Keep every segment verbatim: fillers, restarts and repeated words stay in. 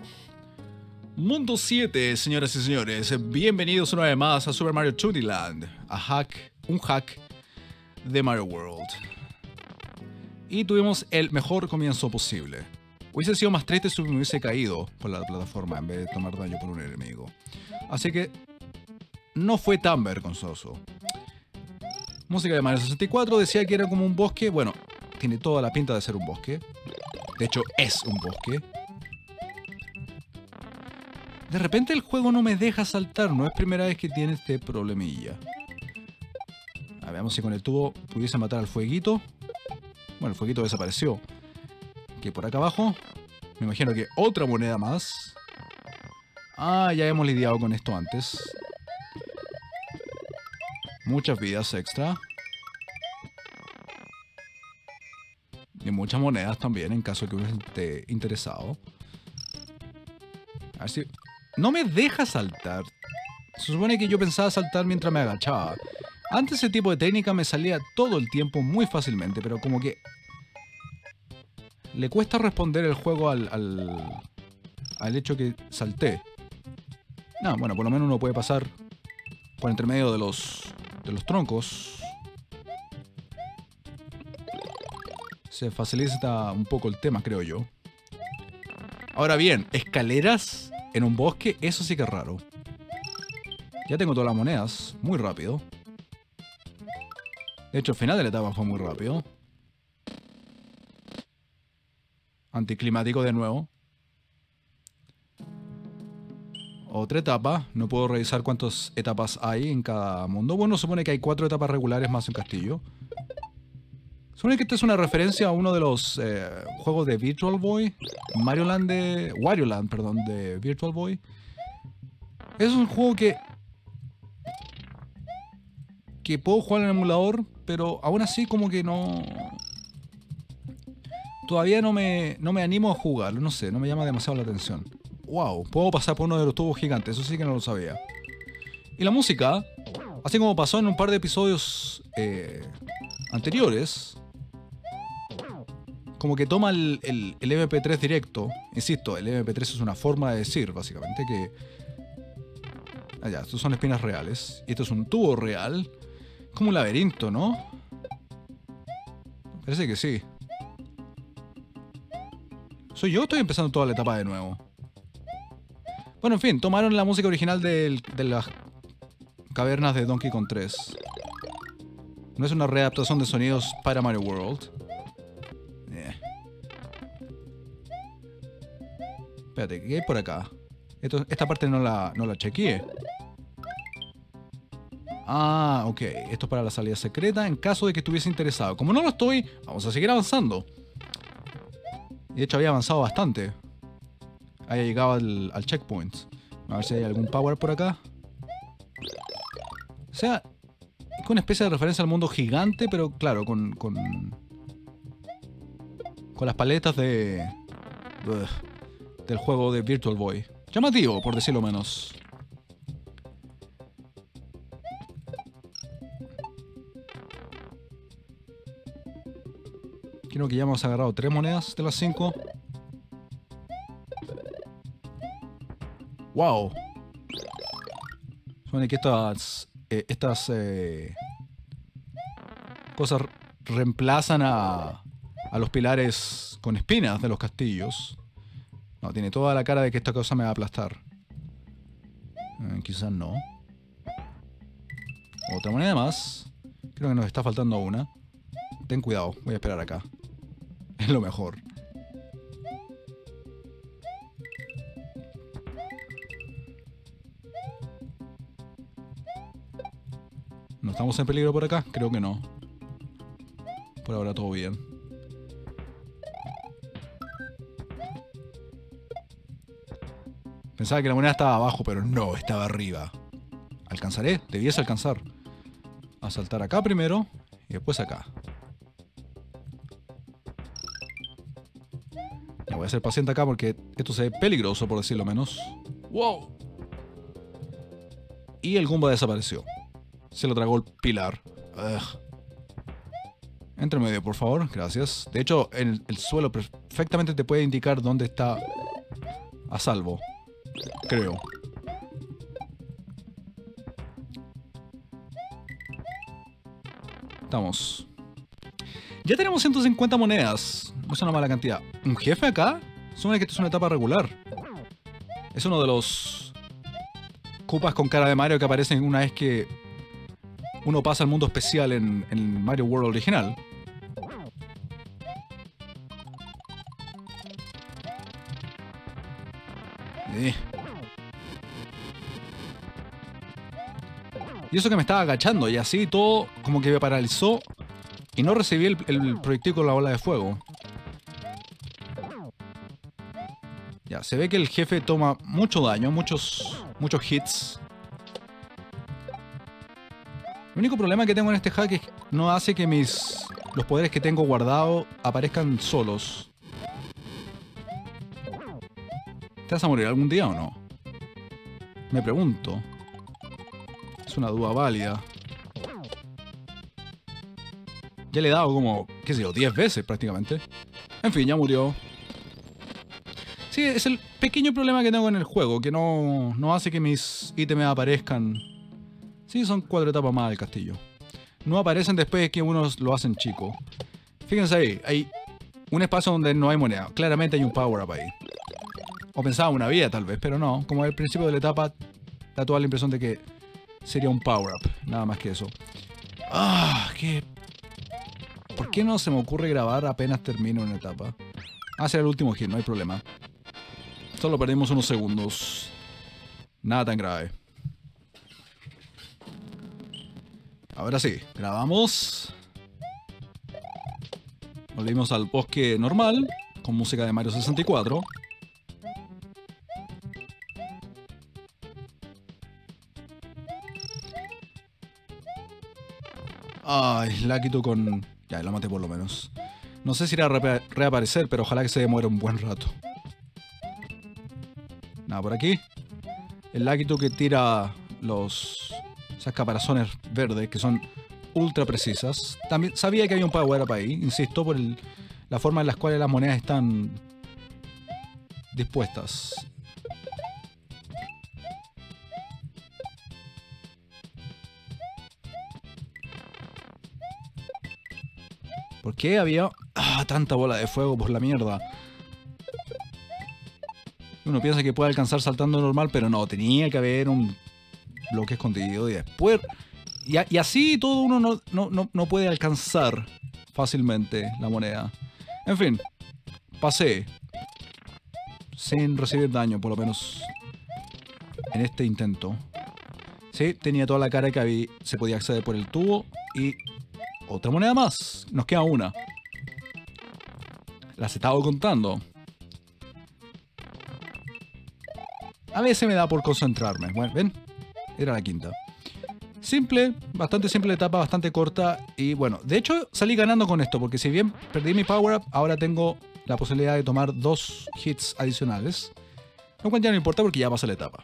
Mundo siete, señoras y señores, bienvenidos una vez más a Super Mario dos D Land, a hack, un hack de Mario World. Y tuvimos el mejor comienzo posible. Hubiese sido más triste si me hubiese caído por la plataforma en vez de tomar daño por un enemigo. Así que no fue tan vergonzoso. Música de Mario sesenta y cuatro, decía que era como un bosque. Bueno, tiene toda la pinta de ser un bosque. De hecho, es un bosque. De repente el juego no me deja saltar. No es primera vez que tiene este problemilla. A ver, veamos si con el tubo pudiese matar al fueguito. Bueno, el fueguito desapareció. Que por acá abajo, me imagino que otra moneda más. Ah, ya hemos lidiado con esto antes. Muchas vidas extra. Y muchas monedas también, en caso de que hubiese esté interesado. A ver si... No me deja saltar. Se supone que yo pensaba saltar mientras me agachaba. Antes ese tipo de técnica me salía todo el tiempo muy fácilmente, pero como que... le cuesta responder el juego al, al, al hecho que salté. No, bueno, por lo menos uno puede pasar por entre medio de los, de los troncos. Se facilita un poco el tema, creo yo. Ahora bien, escaleras en un bosque, eso sí que es raro. Ya tengo todas las monedas, muy rápido. De hecho, el final de la etapa fue muy rápido. Anticlimático de nuevo. Otra etapa. No puedo revisar cuántas etapas hay en cada mundo. Bueno, supone que hay cuatro etapas regulares más un castillo. Supone que esta es una referencia a uno de los eh, juegos de Virtual Boy. Mario Land de... Wario Land, perdón, de Virtual Boy. Es un juego que... que puedo jugar en el emulador, pero aún así como que no... Todavía no me, no me animo a jugarlo, no sé, no me llama demasiado la atención. Wow, puedo pasar por uno de los tubos gigantes, eso sí que no lo sabía. Y la música, así como pasó en un par de episodios eh, anteriores, como que toma el, el, el eme pe tres directo. Insisto, el eme pe tres es una forma de decir, básicamente, que... Ah, ya, estos son espinas reales. Y esto es un tubo real. Como un laberinto, ¿no? Parece que sí. ¿Soy yo o estoy empezando toda la etapa de nuevo? Bueno, en fin, tomaron la música original de, de las cavernas de Donkey Kong tres. No es una readaptación de sonidos para Mario World. Eh. Espérate, ¿qué hay por acá? Esto, esta parte no la, no la chequeé. Ah, ok. Esto es para la salida secreta en caso de que estuviese interesado. Como no lo estoy, vamos a seguir avanzando. De hecho había avanzado bastante. Había llegado al, al checkpoint. A ver si hay algún power por acá. O sea, es una especie de referencia al mundo gigante, pero claro, con... Con, con las paletas de... Uh, del juego de Virtual Boy. Llamativo, por decirlo menos. Creo que ya hemos agarrado tres monedas de las cinco. ¡Wow! Supone que estas... Eh, estas... Eh, cosas reemplazan a... a los pilares con espinas de los castillos. No, tiene toda la cara de que esta cosa me va a aplastar. Eh, quizás no. Otra moneda más. Creo que nos está faltando una. Ten cuidado, voy a esperar acá. Es lo mejor. ¿No estamos en peligro por acá? Creo que no. Por ahora todo bien. Pensaba que la moneda estaba abajo, pero no, estaba arriba. ¿Alcanzaré? Debiese alcanzar. A saltar acá primero y después acá. Ya voy a ser paciente acá porque esto se ve peligroso, por decirlo menos. ¡Wow! Y el Goomba desapareció. Se lo tragó el pilar. Ugh. Entre medio, por favor. Gracias. De hecho, el, el suelo perfectamente te puede indicar dónde está a salvo. Creo. Estamos. Ya tenemos ciento cincuenta monedas. No es una mala cantidad. ¿Un jefe acá? Supone que esto es una etapa regular. Es uno de los Koopas con cara de Mario que aparecen una vez que uno pasa al mundo especial en, en Mario World original. Eh. Y eso que me estaba agachando y así todo como que me paralizó y no recibí el, el proyectil con la bola de fuego. Ya, se ve que el jefe toma mucho daño, muchos, muchos hits. El único problema que tengo en este hack es que no hace que mis los poderes que tengo guardados aparezcan solos. ¿Te vas a morir algún día o no? Me pregunto. Es una duda válida. Ya le he dado como, qué sé yo, diez veces prácticamente. En fin, ya murió. Sí, es el pequeño problema que tengo en el juego, que no, no hace que mis ítems aparezcan. Sí, son cuatro etapas más del castillo. No aparecen después de que uno lo hacen chico. Fíjense ahí, hay un espacio donde no hay moneda. Claramente hay un power-up ahí. O pensaba una vida tal vez, pero no. Como al principio de la etapa, da toda la impresión de que sería un power-up. Nada más que eso. Ah, qué... ¿Por qué no se me ocurre grabar apenas termino una etapa? Ah, será el último hit, no hay problema. Solo perdimos unos segundos. Nada tan grave. Ahora sí, grabamos. Volvimos al bosque normal, con música de Mario sesenta y cuatro. Ay, la quito con... Ya, la maté por lo menos. No sé si irá a re reaparecer, pero ojalá que se demore un buen rato. Nada por aquí. El Lakitu que tira los... esas caparazones verdes que son ultra precisas. También sabía que había un power up ahí, insisto, por el, la forma en la cual las monedas están dispuestas. ¿Por qué había ah, tanta bola de fuego por la mierda? Uno piensa que puede alcanzar saltando normal, pero no, tenía que haber un bloque escondido y después... Y, a, y así todo uno no, no, no, no puede alcanzar fácilmente la moneda. En fin, pasé sin recibir daño, por lo menos en este intento. Sí, tenía toda la cara que había, se podía acceder por el tubo y... Otra moneda más. Nos queda una. Las he estado contando. A veces me da por concentrarme. Bueno, ¿ven? Era la quinta. Simple, bastante simple etapa, bastante corta. Y bueno, de hecho salí ganando con esto. Porque si bien perdí mi power up, ahora tengo la posibilidad de tomar dos hits adicionales. Lo cual ya no importa porque ya pasé la etapa.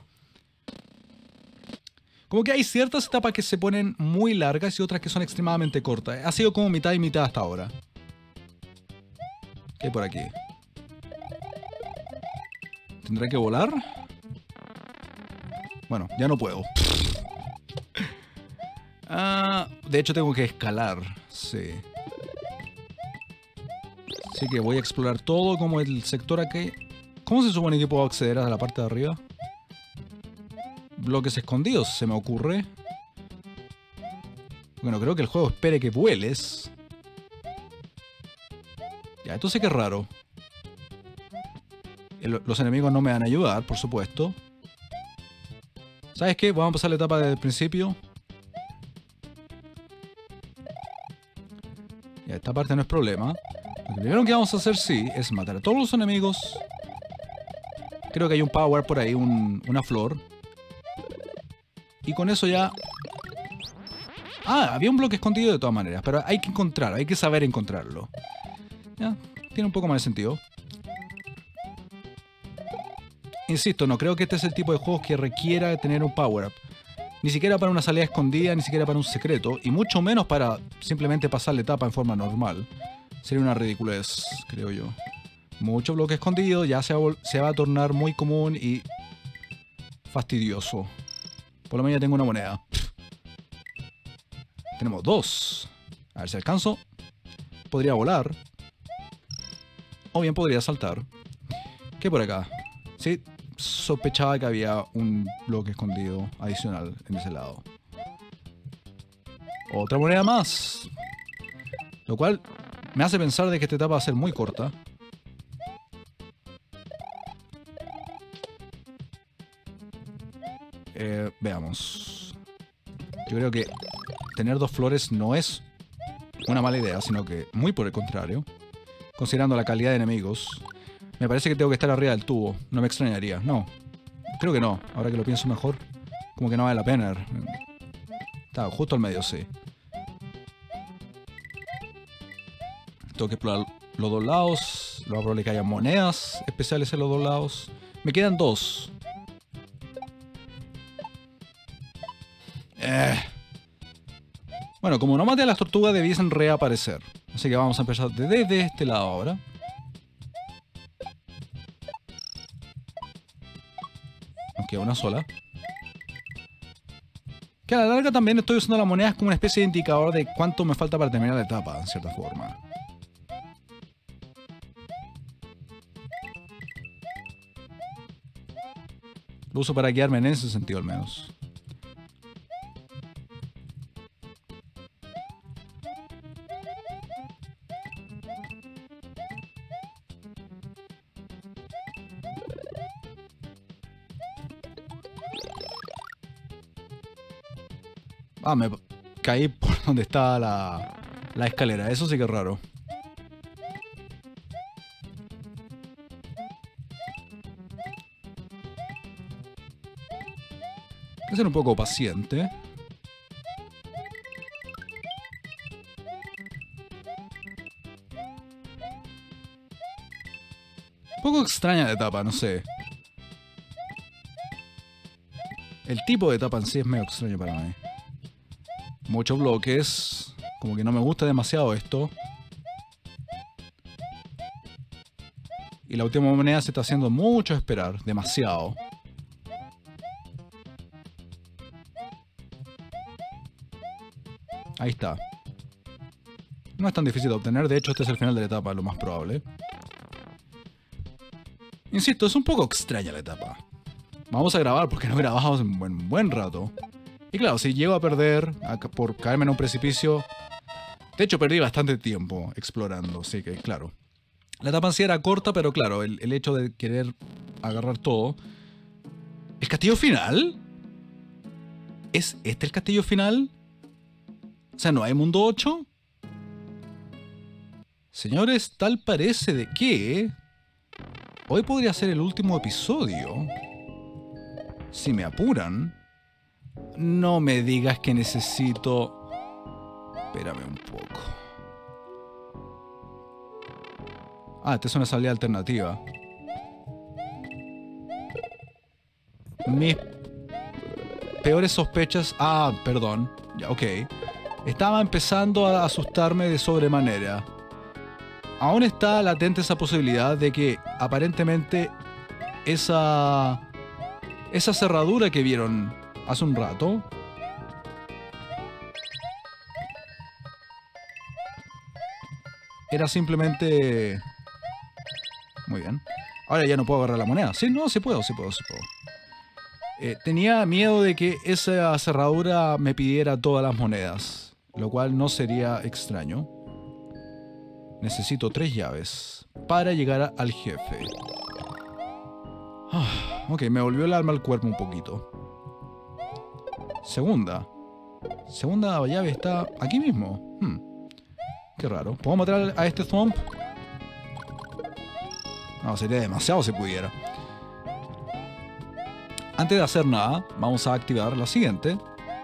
Como que hay ciertas etapas que se ponen muy largas y otras que son extremadamente cortas. Ha sido como mitad y mitad hasta ahora. ¿Qué hay por aquí? ¿Tendré que volar? Bueno, ya no puedo. Ah, de hecho tengo que escalar. Sí. Así que voy a explorar todo como el sector aquí. ¿Cómo se supone que puedo acceder a la parte de arriba? Bloques escondidos, se me ocurre. Bueno, creo que el juego espere que vueles. Ya, esto sí que es raro. El, los enemigos no me van a ayudar, por supuesto. ¿Sabes qué? Vamos a pasar la etapa desde el principio. Ya, esta parte no es problema. Lo primero que vamos a hacer, sí, es matar a todos los enemigos. Creo que hay un power por ahí, un, una flor. Y con eso ya... Ah, había un bloque escondido de todas maneras. Pero hay que encontrarlo, hay que saber encontrarlo. Ya, tiene un poco más de sentido. Insisto, no creo que este es el tipo de juegos que requiera tener un power-up. Ni siquiera para una salida escondida, ni siquiera para un secreto. Y mucho menos para simplemente pasar la etapa en forma normal. Sería una ridiculez, creo yo. Mucho bloque escondido, ya se va, se va a tornar muy común y fastidioso. Por lo menos ya tengo una moneda. Tenemos dos. A ver si alcanzo. Podría volar. O bien podría saltar. ¿Qué por acá? Sí, sospechaba que había un bloque escondido adicional en ese lado. Otra moneda más. Lo cual me hace pensar de que esta etapa va a ser muy corta. Eh, veamos. Yo creo que tener dos flores no es una mala idea, sino que muy por el contrario. Considerando la calidad de enemigos. Me parece que tengo que estar arriba del tubo. No me extrañaría. No. Creo que no. Ahora que lo pienso mejor. Como que no vale la pena. Está justo al medio, sí. Tengo que explorar los dos lados. Lo más probable es que haya monedas especiales en los dos lados. Me quedan dos. Eh. Bueno, como no maté a las tortugas, debiesen reaparecer. Así que vamos a empezar desde este lado ahora. Aunque una sola. Que a la larga también estoy usando las monedas como una especie de indicador de cuánto me falta para terminar la etapa, en cierta forma. Lo uso para guiarme en ese sentido al menos. Ah, me caí por donde estaba la, la escalera. Eso sí que es raro. Hay que ser un poco paciente. Un poco extraña la etapa, no sé. El tipo de etapa en sí es medio extraño para mí. Muchos bloques. Como que no me gusta demasiado esto. Y la última moneda se está haciendo mucho esperar. Demasiado. Ahí está. No es tan difícil de obtener. De hecho, este es el final de la etapa, lo más probable. Insisto, es un poco extraña la etapa. Vamos a grabar porque no grabamos en buen, buen rato. Y claro, si llego a perder a, por caerme en un precipicio... De hecho, perdí bastante tiempo explorando, así que claro. La etapa en sí era corta, pero claro, el, el hecho de querer agarrar todo... ¿El castillo final? ¿Es este el castillo final? O sea, ¿no hay mundo ocho? Señores, tal parece de que... hoy podría ser el último episodio. Si me apuran... No me digas que necesito... Espérame un poco. Ah, esta es una salida alternativa. Mis peores sospechas... Ah, perdón. Ya, ok. Estaba empezando a asustarme de sobremanera. Aún está latente esa posibilidad de que aparentemente esa... Esa cerradura que vieron hace un rato... Era simplemente... Muy bien. Ahora ya no puedo agarrar la moneda. Sí, no, sí puedo, sí puedo, sí puedo. Eh, tenía miedo de que esa cerradura me pidiera todas las monedas. Lo cual no sería extraño. Necesito tres llaves para llegar al jefe. Ah, ok, me volvió el alma al cuerpo un poquito. Segunda. Segunda llave está aquí mismo. Hmm. Qué raro. ¿Puedo matar a este Thump? No, sería demasiado si pudiera. Antes de hacer nada, vamos a activar la siguiente.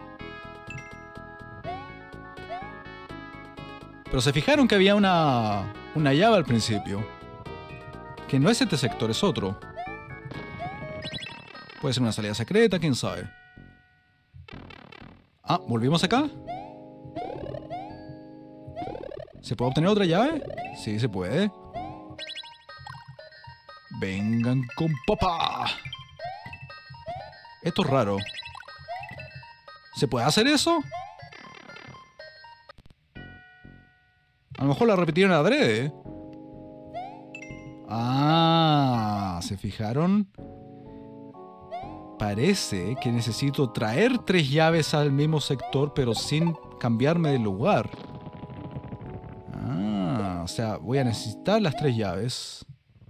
Pero se fijaron que había una, una llave al principio. Que no es este sector, es otro. Puede ser una salida secreta, quién sabe. Ah, ¿volvimos acá? ¿Se puede obtener otra llave? Sí, se puede. Vengan con papá. Esto es raro. ¿Se puede hacer eso? A lo mejor la repitieron adrede. Ah, ¿se fijaron? Parece que necesito traer tres llaves al mismo sector, pero sin cambiarme de lugar. Ah, o sea, voy a necesitar las tres llaves.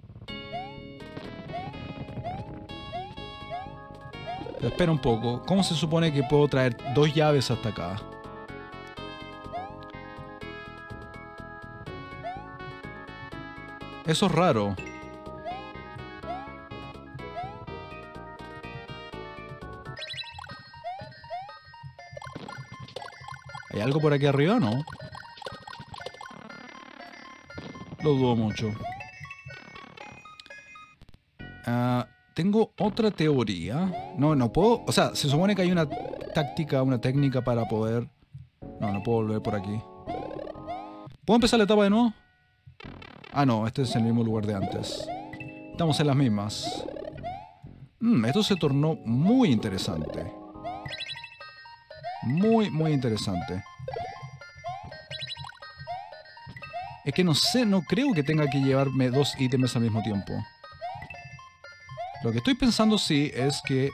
Pero espera un poco. ¿Cómo se supone que puedo traer dos llaves hasta acá? Eso es raro. ¿Hay algo por aquí arriba o no? Lo dudo mucho. Ah... Uh, Tengo otra teoría. No, no puedo... O sea, se supone que hay una táctica, una técnica para poder... No, no puedo volver por aquí. ¿Puedo empezar la etapa de nuevo? Ah, no. Este es el mismo lugar de antes. Estamos en las mismas. Mm, esto se tornó muy interesante. Muy, muy interesante. Es que no sé, no creo que tenga que llevarme dos ítems al mismo tiempo. Lo que estoy pensando sí es que...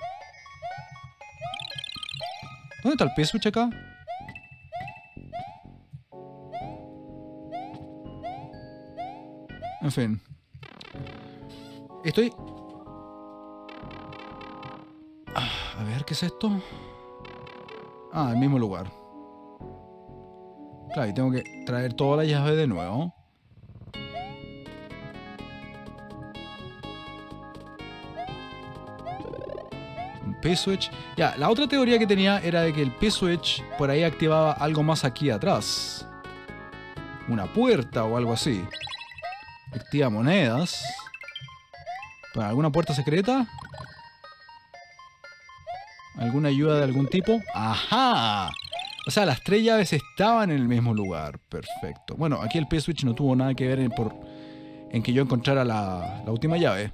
¿Dónde está el P-Switch acá? En fin. Estoy... Ah, a ver, ¿qué es esto? Ah, el mismo lugar. Claro, y tengo que traer toda la llave de nuevo. P-Switch. Ya, la otra teoría que tenía era de que el P-Switch por ahí activaba algo más aquí atrás. Una puerta o algo así. Activa monedas. ¿Para alguna puerta secreta? ¿Alguna ayuda de algún tipo? ¡Ajá! O sea, las tres llaves estaban en el mismo lugar. Perfecto. Bueno, aquí el P-Switch no tuvo nada que ver en, por, en que yo encontrara la, la última llave.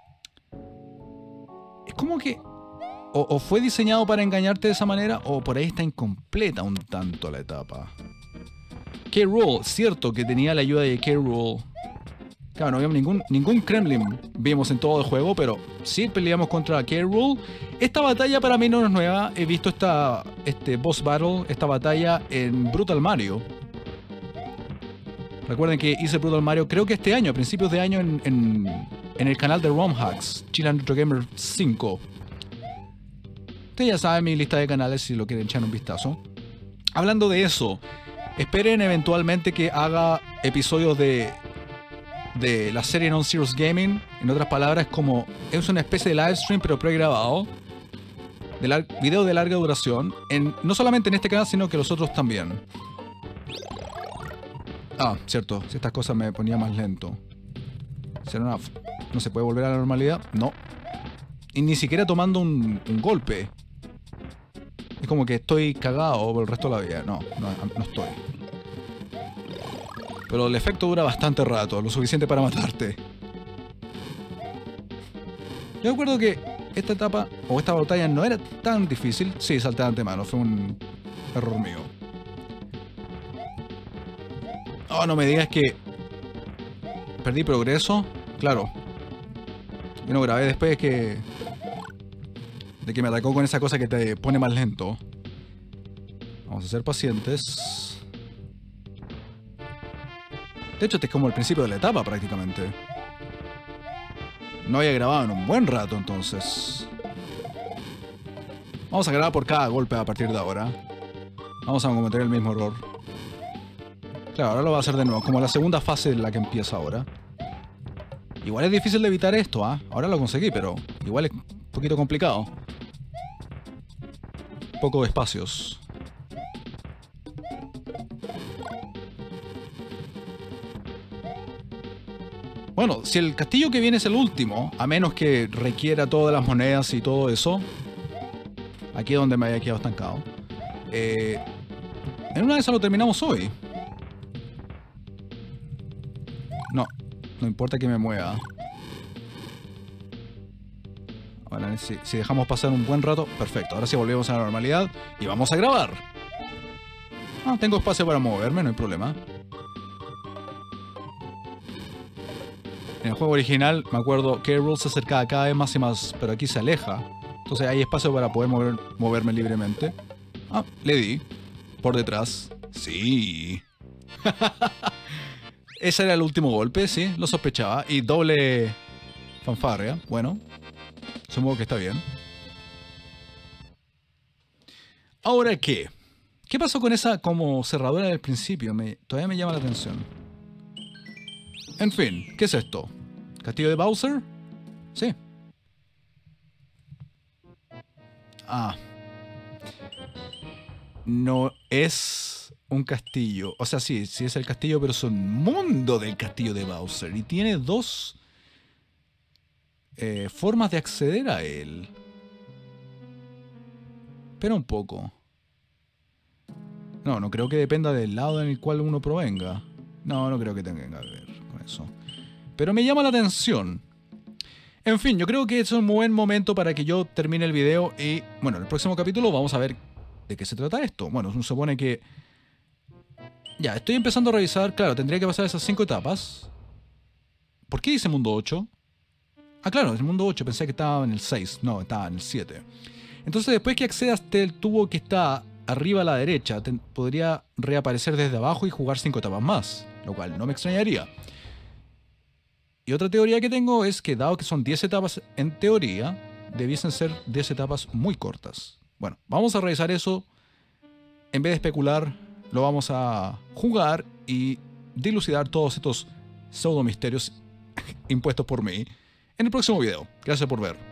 Es como que... O, o fue diseñado para engañarte de esa manera, o por ahí está incompleta un tanto la etapa. K. Rool, cierto que tenía la ayuda de K. Rool. Claro, no había ningún, ningún Kremlin vimos en todo el juego, pero sí peleamos contra K. Rool. Esta batalla para mí no es nueva. He visto esta este boss battle, esta batalla en Brutal Mario. Recuerden que hice Brutal Mario, creo que este año, a principios de año, en, en, en el canal de ROM Hacks, Chilean Retro Gamer cinco. Ustedes ya saben mi lista de canales si lo quieren echar un vistazo. Hablando de eso, esperen eventualmente que haga episodios de, de la serie Non Serious Gaming. En otras palabras, como es una especie de live stream pero pregrabado. De lar video de larga duración. En, no solamente en este canal, sino que los otros también. Ah, cierto. Si estas cosas me ponía más lento. ¿No, ¿No se puede volver a la normalidad? No. Y ni siquiera tomando un, un golpe. Es como que estoy cagado por el resto de la vida. No, no, no estoy. Pero el efecto dura bastante rato, lo suficiente para matarte. Yo recuerdo que esta etapa, o esta batalla, no era tan difícil. Sí, salté de antemano, fue un error mío. Oh, no me digas que... Perdí progreso. Claro. Yo no grabé después que... de que me atacó con esa cosa que te pone más lento. Vamos a ser pacientes. De hecho, este es como el principio de la etapa prácticamente. No había grabado en un buen rato entonces. Vamos a grabar por cada golpe a partir de ahora. Vamos a cometer el mismo error. Claro, ahora lo voy a hacer de nuevo, como la segunda fase en la que empieza ahora. Igual es difícil de evitar esto, ¿ah? ¿eh? Ahora lo conseguí, pero igual es un poquito complicado. Poco de espacios. Bueno, si el castillo que viene es el último, a menos que requiera todas las monedas y todo eso, aquí es donde me había quedado estancado, eh, en una de esas lo terminamos hoy. No, no importa que me mueva. Bueno, si, si dejamos pasar un buen rato, perfecto. Ahora sí volvemos a la normalidad y vamos a grabar. Ah, tengo espacio para moverme, no hay problema. En el juego original, me acuerdo que Hyrule se acercaba cada vez más y más, pero aquí se aleja. Entonces hay espacio para poder mover, moverme libremente. Ah, le di. Por detrás. Sí. Ese era el último golpe, sí, lo sospechaba. Y doble fanfarria. Bueno, supongo que está bien. ¿Ahora qué? ¿Qué pasó con esa como cerradura del principio? Me, todavía me llama la atención. En fin, ¿qué es esto? ¿Castillo de Bowser? Sí. Ah. No es un castillo. O sea, sí, sí es el castillo, pero es un mundo del castillo de Bowser. Y tiene dos eh, formas de acceder a él. Espera un poco. No, no creo que dependa del lado en el cual uno provenga. No, no creo que tenga que ver con eso. Pero me llama la atención. En fin, yo creo que es un buen momento para que yo termine el video. Y, bueno, en el próximo capítulo vamos a ver de qué se trata esto. Bueno, se supone que... Ya, estoy empezando a revisar. Claro, tendría que pasar esas cinco etapas. ¿Por qué dice mundo ocho? Ah, claro, el mundo ocho. Pensé que estaba en el seis. No, estaba en el siete. Entonces, después que accedas al tubo que está arriba a la derecha, te podría reaparecer desde abajo y jugar cinco etapas más. Lo cual no me extrañaría. Y otra teoría que tengo es que, dado que son diez etapas en teoría, debiesen ser diez etapas muy cortas. Bueno, vamos a revisar eso. En vez de especular, lo vamos a jugar y dilucidar todos estos pseudo misterios impuestos por mí en el próximo video. Gracias por ver.